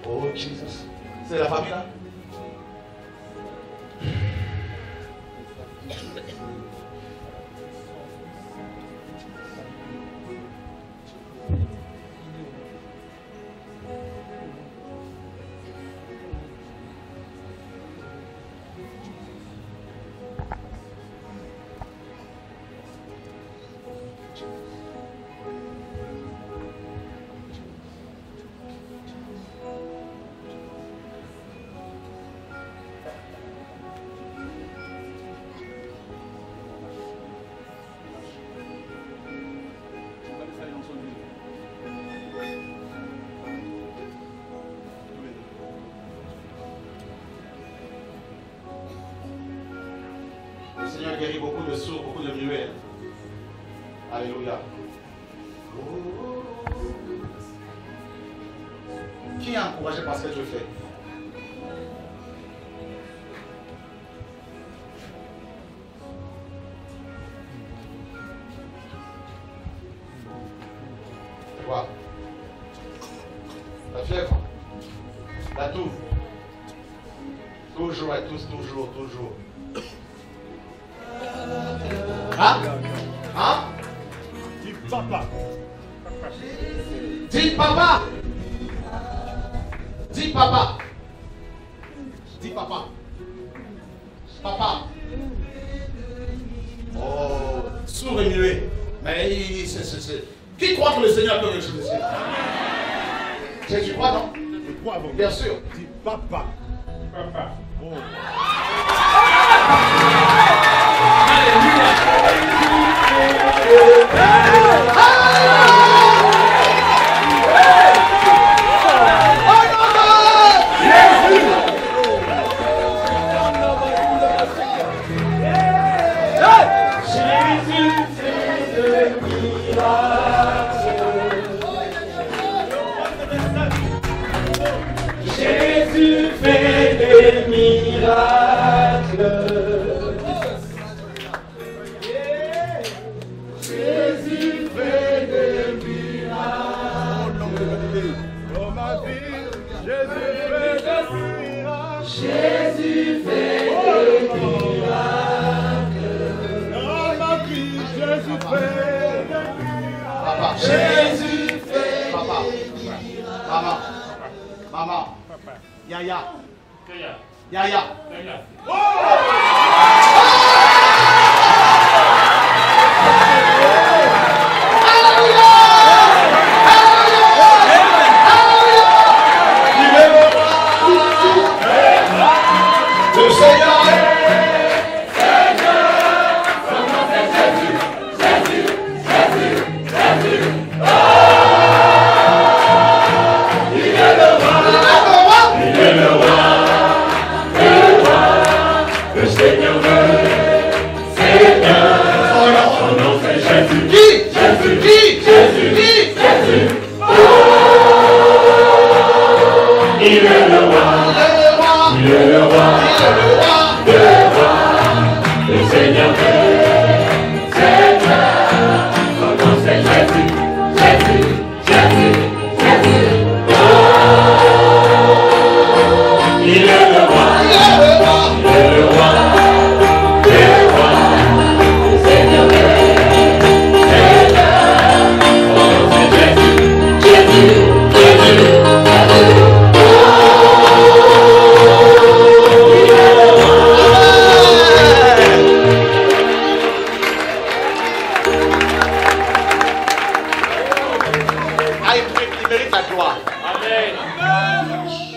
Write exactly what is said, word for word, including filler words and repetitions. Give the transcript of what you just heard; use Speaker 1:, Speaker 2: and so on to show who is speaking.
Speaker 1: Oh Jesus. C'est la famille là? Le Seigneur guérit beaucoup de sourds, beaucoup de muets. Alléluia. Qui est encouragé par ce que je fais? Quoi? La fièvre? La toux? Toujours et tous, toujours, toujours. Hein? Hein?
Speaker 2: Dis papa.
Speaker 1: Dis papa. Dis papa. Dis papa. Papa. Oh, sourd et muet. Mais c'est, c'est, c'est. Qui croit que le Seigneur peut ressusciter? Tu crois, non?
Speaker 2: Je crois avant.
Speaker 1: Bien sûr.
Speaker 2: Dis papa. Papa. Oh.
Speaker 3: Jésus fait des miracles. Jésus fait des miracles.
Speaker 2: Dans ma vie, Jésus fait des miracles.
Speaker 3: Jésus fait des miracles.
Speaker 2: Dans ma vie, Jésus fait des miracles.
Speaker 1: Papa.
Speaker 3: Jésus fait
Speaker 1: Papa.
Speaker 3: des miracles.
Speaker 1: Maman. Maman.
Speaker 2: Papa.
Speaker 1: Yaya.
Speaker 2: Kaya.
Speaker 1: Yaya.
Speaker 2: Kaya.
Speaker 1: Le Seigneur est
Speaker 3: Il est le roi, il est le roi, le roi, le Seigneur est Seigneur. Son nom c'est Jésus, Jésus, Jésus, Jésus. Oh, il est le roi, il est le roi, le roi, le Seigneur est Seigneur. Son nom c'est Jésus, Jésus, Jésus, Jésus.
Speaker 1: il mérite la gloire.
Speaker 3: Amen.